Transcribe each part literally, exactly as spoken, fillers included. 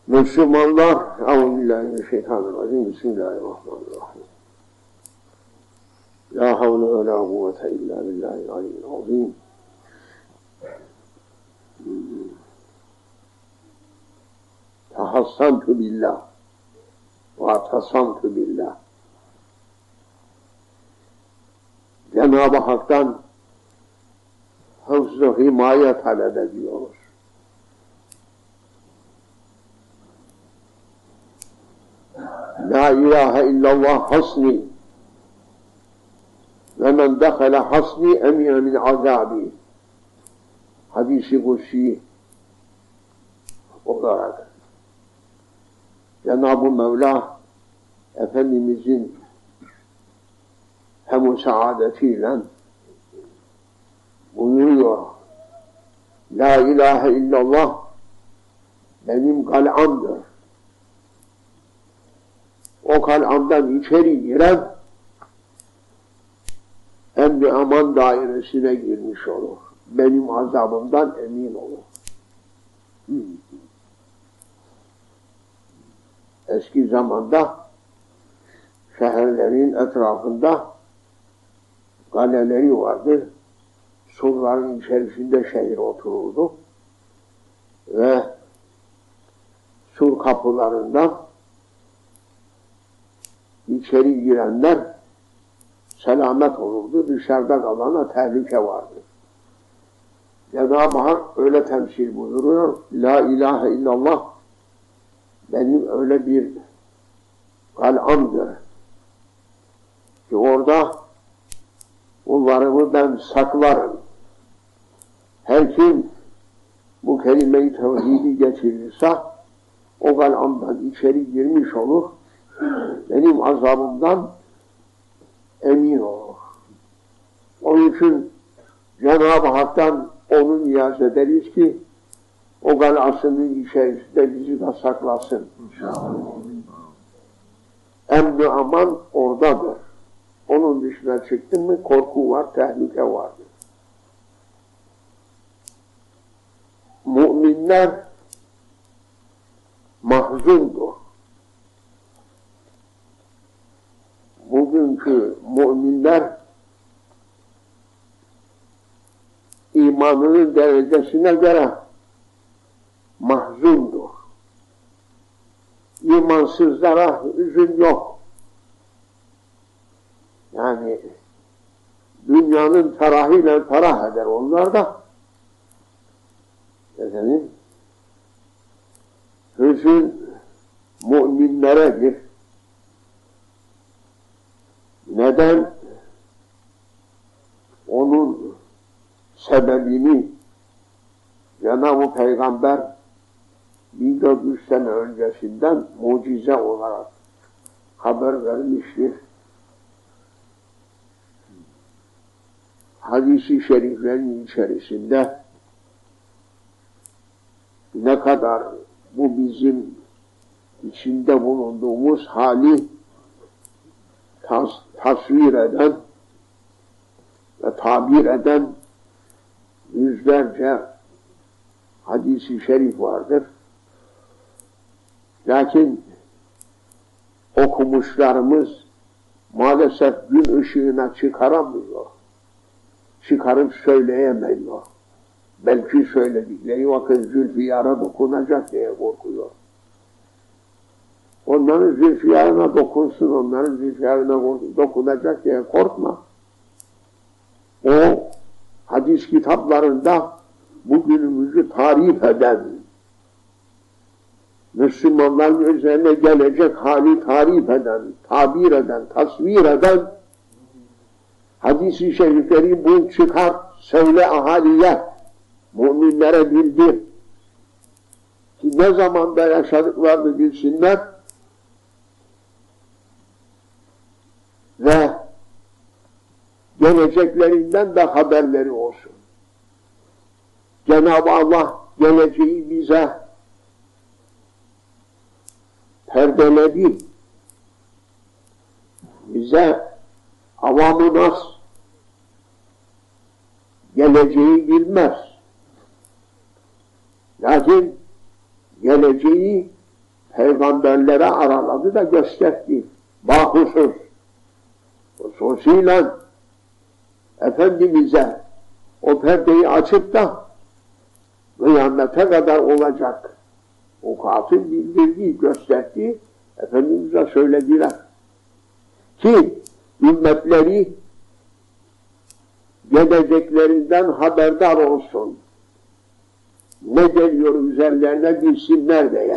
Müslümanlar, Euzubillahimineşşeytanirracim, Bismillahirrahmanirrahim. La havle ve la kuvvete illa billahil-aliyyil-azim. Tahassantu billah ve atasamtu billah. Cenab-ı Hak'tan hıfz-ı himaye talep ediyoruz. La ilahe illallah hasni ve men dehale hasni emine min azabi. Hadis-i kutsi olarak Cenab-ı Mevla Efendimizin hem-u saadetiyle buyuruyor. La ilahe illallah benim kal'amdır. O kal'amdan içeri giren emri aman dairesine girmiş olur. Benim azabımdan emin olur. Hmm. Eski zamanda şehirlerin etrafında kaleleri vardı. Surların içerisinde şehir otururdu. Ve sur kapılarından içeri girenler selamet olurdu. Dışarıda kalana tehlike vardı. Cenab-ı Hak öyle temsil buyuruyor. La ilahe illallah benim öyle bir kal'amdır ki orada kullarımı ben saklarım. Her kim bu kelime-i tevhidi getirirse o kal'amdan içeri girmiş olur. Benim azabımdan emin olur. Onun için Cenab-ı Hak'tan onu niyaz ederiz ki o galasının içerisinde bizi de saklasın. Emni aman oradadır. Onun dışına çıktın mı korku var, tehlike vardır. Müminler mahzundur. Bugünkü müminler imanının derecesine göre mahzundur. İmansızlara üzüm yok. Yani dünyanın ferahıyla ferah eder onlar da. Efendim, hüzün müminleredir. Neden? Onun sebebini Cenab-ı Peygamber bin dört yüz sene öncesinden mucize olarak haber vermiştir. Hadis-i şeriflerin içerisinde ne kadar bu bizim içinde bulunduğumuz hali tas tasvir eden ve tabir eden yüzlerce hadis-i şerif vardır. Lakin okumuşlarımız maalesef gün ışığına çıkaramıyor. Çıkarıp söyleyemiyor. Belki söyledikleri vakit Zülfiyar'a dokunacak diye korkuyor. Onların Zülfiyar'ına dokunsun, onların Zülfiyar'ına dokunacak diye korkma. O hadis kitaplarında bugünümüzü tarif eden, Müslümanların üzerine gelecek hali tarif eden, tabir eden, tasvir eden hadis-i şerifleri bul çıkar, söyle ahaliye, müminlere bildir. Ki ne zamanda yaşadıklarını bilsinler ve geleceklerinden de haberleri olsun. Cenab-ı Allah geleceği bize perdeledi. Bize avam-ı nas geleceği bilmez. Lakin geleceği peygamberlere araladı da gösterdi. Bahusuz. Hususuyla Efendimiz'e o perdeyi açıp da kıyamete kadar olacak vukuatı bildirdiği, gösterdiği Efendimiz'e söylediler. Ki ümmetleri geleceklerinden haberdar olsun. Ne geliyor üzerlerine bilsinler diye.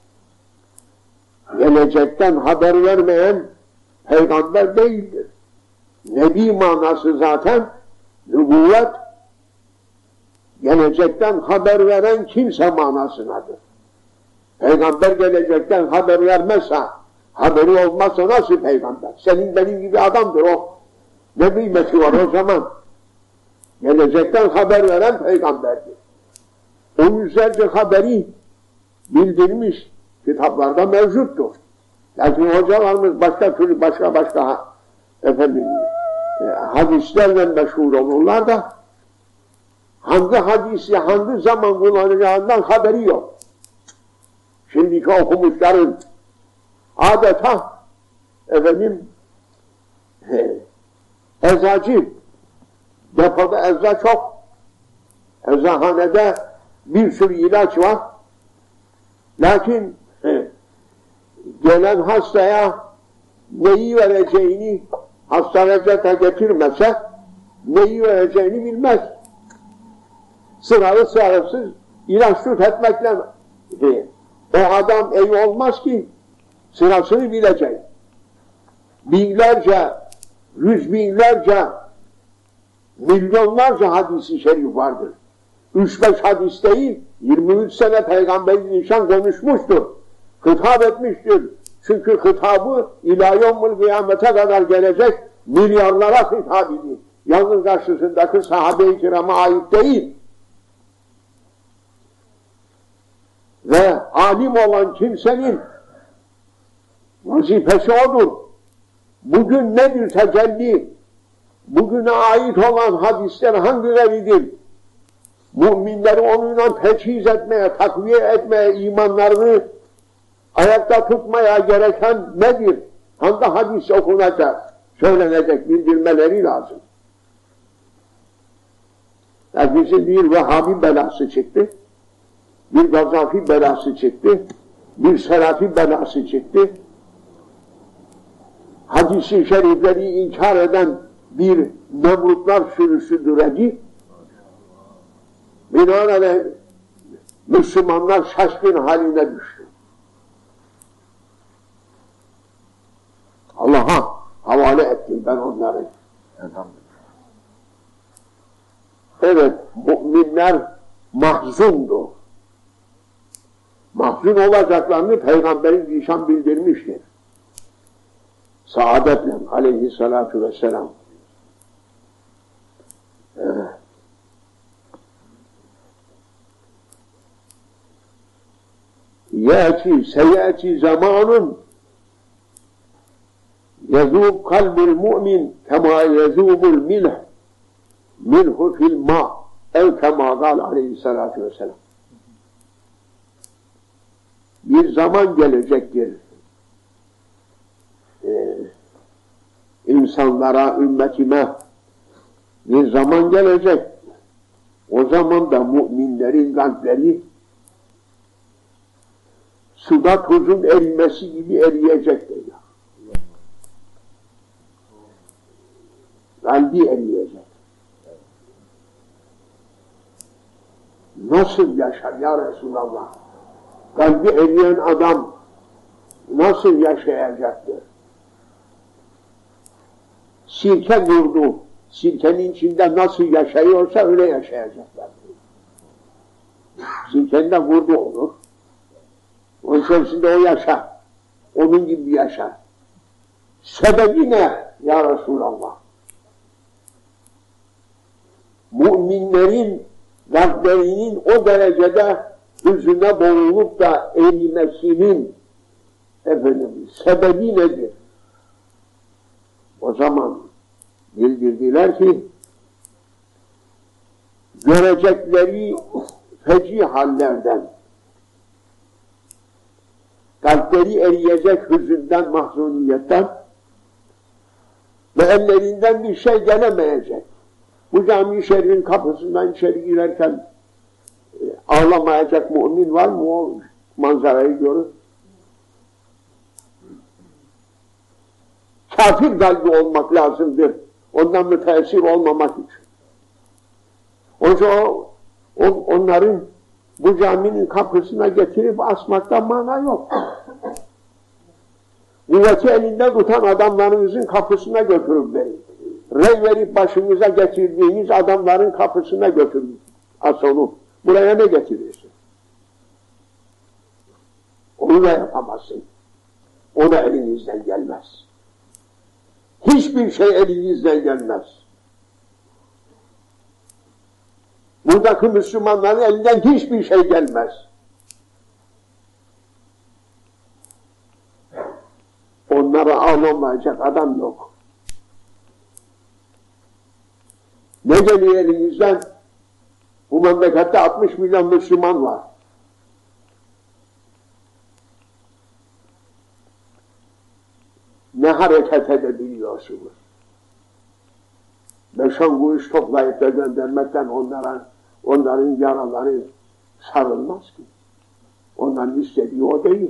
Gelecekten haber vermeyen peygamber değildir. Nebi manası zaten nübüvvet, gelecekten haber veren kimse manasınadır. Peygamber gelecekten haber vermezse, haberi olmazsa nasıl peygamber? Senin benim gibi adamdır o. Ne kıymeti var o zaman? Gelecekten haber veren peygamberdir. O yüzlerce haberi bildirmiş kitaplarda mevcuttur. Lakin hocalarımız başka türlü başka başka efendim e, hadislerle meşhur olurlar da hangi hadisi hangi zaman kullanacağından haberi yok. Şimdiki okumuşların adeta efendim e, eczacı, depoda ecza çok, eczahanede bir sürü ilaç var. Lakin e, gelen hastaya neyi vereceğini hasta reçete getirmese neyi vereceğini bilmez. Sıralı sırasız ilaç tüketmekle e, o adam iyi olmaz ki sırasını bilecek. Binlerce, yüz binlerce, milyonlarca hadis-i şerif vardır. Üç beş hadis değil, yirmi üç sene Peygamber-i Zişan konuşmuştur. Hitap etmiştir. Çünkü hitabı ila yevmül kıyamete kadar gelecek milyarlara hitap ediyor. Yalnız karşısındaki sahabe-i kirama ait değil. Ve alim olan kimsenin vazifesi odur. Bugün nedir tecelli? Bugüne ait olan hadisler hangileridir? Müminleri onunla teçhiz etmeye, takviye etmeye, imanlarını ayakta tutmaya gereken nedir? Hangi hadis okunacak, söylenecek, bildirmeleri lazım. Herkesin bir Vehhabi belası çıktı, bir Gazafi belası çıktı, bir Selafi belası çıktı. Hadis-i şerifleri inkar eden bir Nemrutlar sürüsü düreci, binaenaleyh Müslümanlar şaşkın haline düştü. Allah'a havale ettim ben onları. Evet, müminler mahzundu. Mahzun olacaklarını Peygamber-i Zişan bildirmiştir. Saadetle aleyhissalatu vesselam. Evet. Yâti, seyâti zamanun yazûb kalbul mu'min kemâ yazûbul milh milhu fil mâ ev kemâ gâl aleyhissalâtu vesselam. Bir zaman gelecektir. Ee, insanlara, ümmetime bir zaman gelecek. O zaman da müminlerin kalpleri suda tuzun erimesi gibi eriyecektir. Kalbi eriyecek. Nasıl yaşar ya Resulallah? Kalbi eriyen adam nasıl yaşayacaktır? Sirke vurdu. Sirkenin içinde nasıl yaşayıyorsa öyle yaşayacaklar. Sirkenin vurdu olur. Onun içerisinde o yaşar. Onun gibi yaşar. Sebebi ne ya Resulallah? Müminlerin kalplerinin o derecede hüzüne boğulup da erimesinin efendim, sebebi nedir? O zaman bildirdiler ki görecekleri feci hallerden, kalpleri eriyecek hüzünden, mahzuniyetten ve ellerinden bir şey gelemeyecek. Bu cami-i şerifin kapısından içeri girerken e, ağlamayacak mümin var mı o manzarayı görür? Kafir kalbi olmak lazımdır. Ondan müteessir olmamak için. Oysa o, on, onların bu caminin kapısına getirip asmaktan mana yok. Kuvveti elinde tutan adamlarınızın kapısına götürüp verin. Rey verip başınıza getirdiğiniz adamların kapısına götürün. As onu. Buraya ne getirirsin? Onu da yapamazsın. O da elinizden gelmez. Hiçbir şey elinizden gelmez. Buradaki Müslümanların elinden hiçbir şey gelmez. Onlara ağlamayacak adam yok. Ne geliyor elinizden? Bu memlekette altmış milyon Müslüman var. Ne hareket edebiliyorsunuz? Beş on kuruş toplayıp da göndermekten onlara, onların yaraları sarılmaz ki. Onların istediği o değil.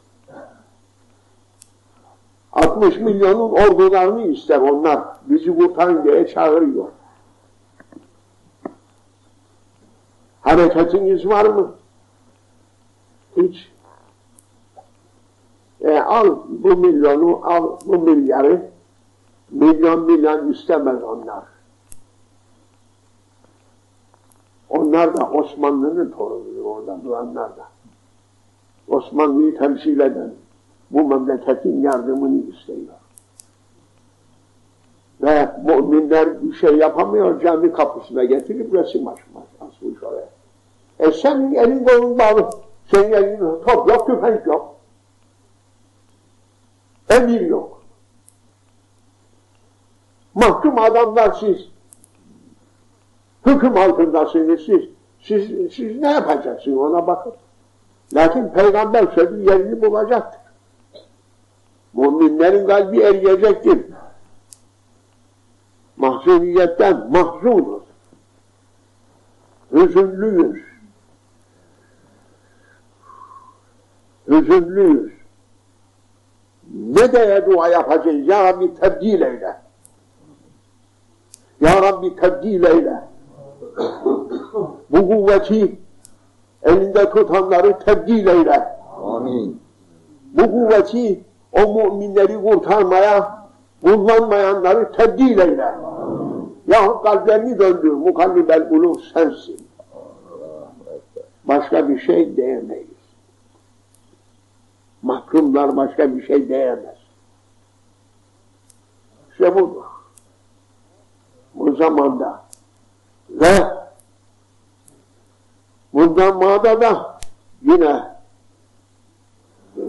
altmış milyonun ordularını ister onlar. Bizi kurtarın diye çağırıyor. Hareketiniz var mı? Hiç. E al bu milyonu, al bu milyarı, milyon milyon istemez onlar. Onlar da Osmanlı'nın torunudur orada duranlar da. Osmanlı'yı temsil eden bu memleketin yardımını istiyor. Ve müminler bir şey yapamıyor, cami kapısına getirip resim açmaz, asmış oraya. E senin elin kolun bağlı, senin elin top yok, tüfek yok. Emir yok. Mahkum adamlar siz. Hüküm altındasınız siz. Siz, siz ne yapacaksınız ona bakın. Lakin Peygamber sözü yerini bulacaktır. Müminlerin kalbi eriyecektir. Mahzuniyetten mahzunuz. Hüzünlüyüz. Hüzünlüyüz. Ne diye dua yapacağız? Ya Rabbi tebdil eyle. Ya Rabbi tebdil eyle. Bu kuvveti elinde tutanları tebdil eyle. Amin. Bu kuvveti o müminleri kurtarmaya, kullanmayanları tebdil eyle. Amin. Yahut kalplerini döndür. Mukallibel kulub sensin. Başka bir şey diyemeyiz. Mahkumlar başka bir şey diyemez. İşte budur. Bu zamanda ve bundan mağda da yine e,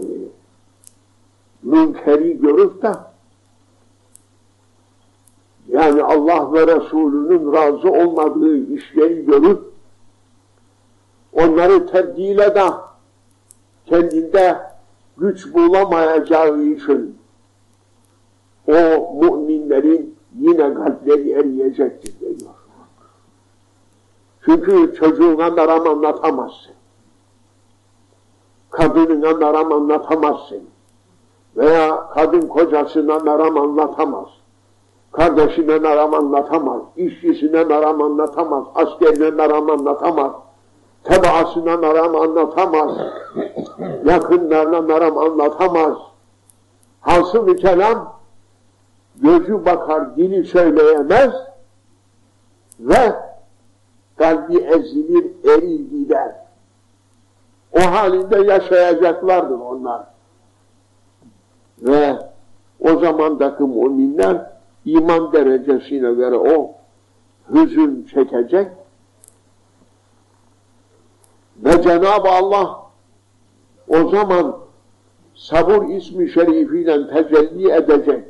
münkeri görüp de yani Allah ve Resulünün razı olmadığı işleri görüp onları tebdile de kendinde güç bulamayacağı için o müminlerin yine kalpleri eriyecektir diyor. Çünkü çocuğuna naram anlatamazsın. Kadınına naram anlatamazsın. Veya kadın kocasına naram anlatamaz. Kardeşine naram anlatamaz. İşçisine naram anlatamaz. Askerine naram anlatamaz. Tebaasına naram anlatamaz. Yakınlarına naram anlatamaz. Hasıl-ı kelam gözü bakar, dili söyleyemez ve kalbi ezilir, erir gider. O halinde yaşayacaklardır onlar. Ve o zamandaki müminler iman derecesine göre o hüzün çekecek ve Cenab-ı Allah o zaman sabır ismi şerifiyle tecelli edecek.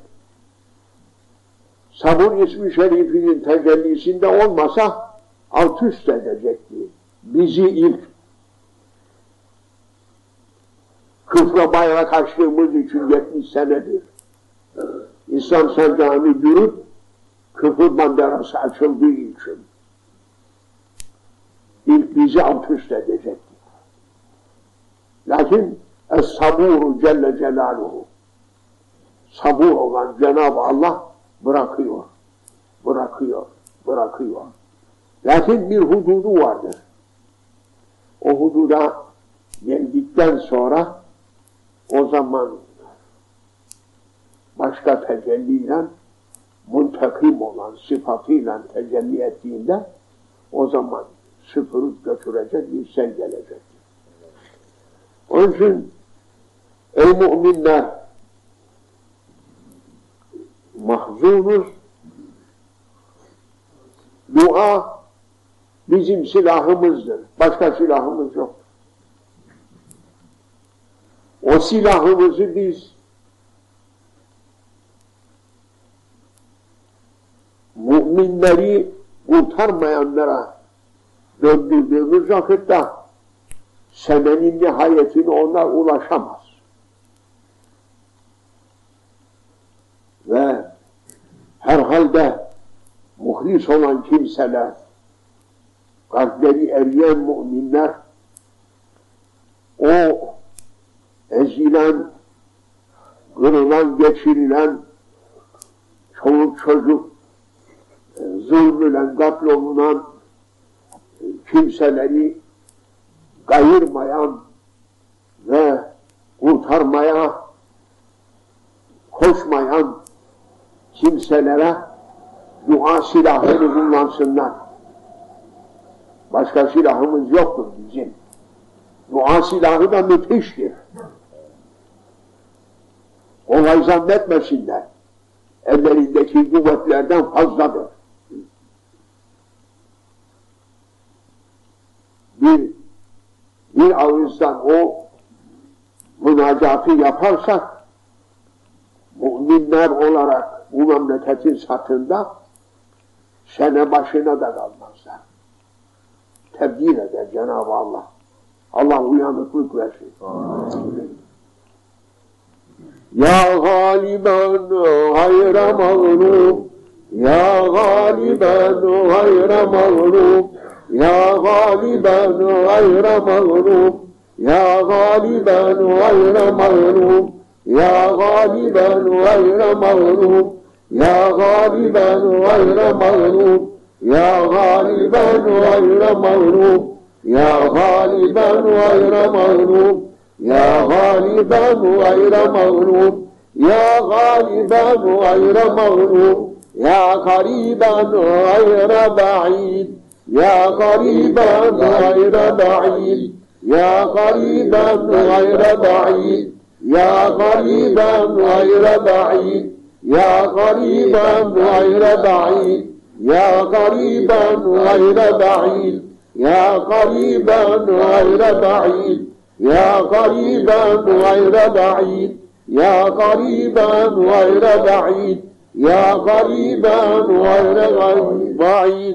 Sabır ismi şerifinin tecellisinde olmasa alt üst edecekti. Bizi ilk Küfre bayrak açtığımız için yetmiş senedir. İslam sancağını yürüt, küfür banderası açıldığı için ilk bizi alt üst edecekti. Lakin Es-Sabur Celle Celaluhu, sabur olan Cenab-ı Allah bırakıyor, bırakıyor, bırakıyor. Lakin bir hududu vardır. O hududa geldikten sonra o zaman başka tecelliyle, muntakim olan sıfatıyla tecelli ettiğinde o zaman süpürüp götürecek bir sel gelecek. Onun için ey müminler, mahzunuz, dua bizim silahımızdır. Başka silahımız yok. O silahımızı biz müminleri kurtarmayanlara döndürdüğümüz vakitte senenin nihayetine onlar ulaşamaz. Ve herhalde muhlis olan kimseler, kalpleri eriyen müminler, o ezilen, kırılan, geçirilen, çoluk çocuk, zulmüyle katlolunan kimseleri kayırmayan ve kurtarmaya koşmayan kimselere dua silahını kullansınlar. Başka silahımız yoktur bizim. Dua silahı da müthiştir. Olay zannetmesinler. Ellerindeki kuvvetlerden fazladır. Bir, bir ağızdan o münacatı yaparsak, müminler olarak bu memleketin satında sene başına da kalmazlar. Tebdil eder Cenab-ı Allah. Allah uyanıklık versin. Amin. Ya galiben hayra mağlub, ya galiben hayra mağlub, ya galiben hayra mağlub, ya galiben hayra mağlub, ya galiben hayra mağlub, ya galiben hayra mağlub, ya galiben hayra mağlub, ya galiben hayra mağlub, ya galiben hayra mağlub, ya galiben hayra mağlub, ya gariben hayra ba'id, ya gariben hayra ba'id, ya gariben hayra ba'id, ya gariben hayra ba'id, ya gariben hayra ba'id, ya gariben hayra ba'id, ya gariben hayra ba'id, ya gariben hayra ba'id, ya gariben hayra ba'id, ya gariben hayra ba'id,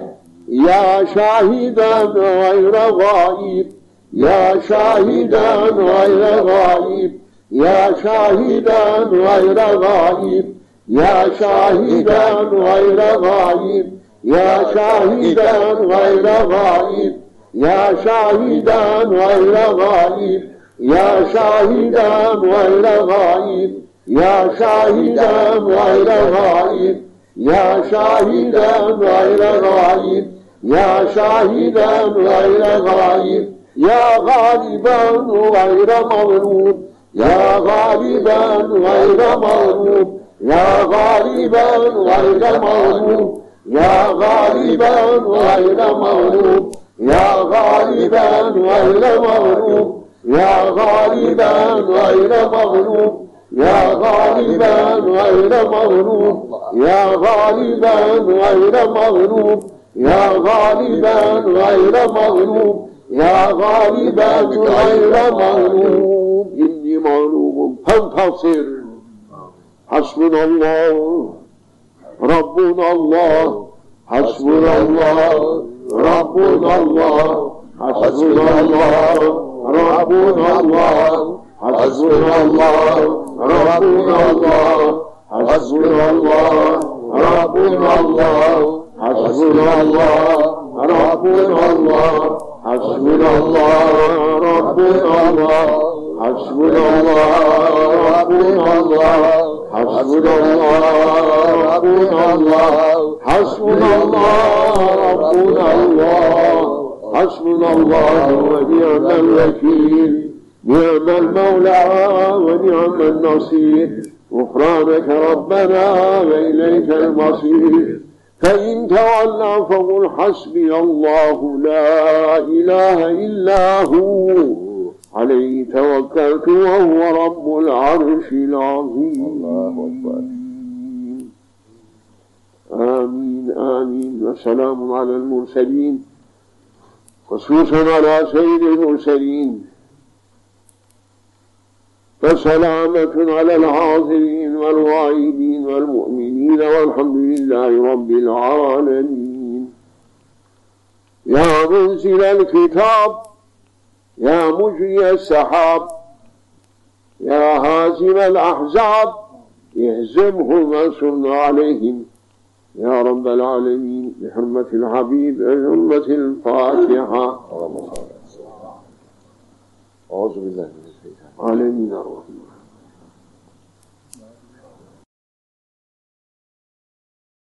ya şahiden hayra gaib, ya şahiden hayra gaib, ya şahiden hayra gaib, ya şahiden hayra gaib, ya şahiden hayra gaib, ya şahiden hayra gaib, ya şahiden hayra gaib, ya şahiden hayra gaib, ya şahiden hayra gaib, ya şahiden hayra gaib, ya galiben hayra mağlub, ya galiben hayra mağlub, ya galiben hayra mağlub, ya galiben hayra mağlub, ya galiben hayra mağlub, ya galiben hayra mağlub, ya galiben hayra mağlub, ya galiben hayra mağlub, ya galiben hayra mağlub, ya galiben hayra mağlub, inni mağlubum fantasir, hasbunallah, Rabbunallah, hasbunallah, Rabbunallah, hasbunallah, Rabbunallah, hasbunallah, حسبنا الله ربنا الله حسبنا الله ربنا الله حسبنا الله ربنا الله حسبنا الله ربنا الله حسبنا الله ربنا الله حسبنا الله ربنا الله حسبنا الله ربنا الله حسبنا الله ونعم الوكيل نعم المولى ونعم النصير غفرانك ربنا وإليك المصير فإن تولوا فقل حسبي الله لا إله إلا هو عليه توكلت وهو رب العرش العظيم. آمين آمين. وسلام على المرسلين خصوصا على سيد المرسلين فسلامة على الحاضرين والغائبين والمؤمنين والحمد لله رب العالمين. يا منزل الكتاب يا مجري السحاب يا هازم الأحزاب اهزمهم وانصرنا عليهم يا رب العالمين بحرمة الحبيب بحرمة الفاتحة. أعوذ بالله من الشيطان الرجيم.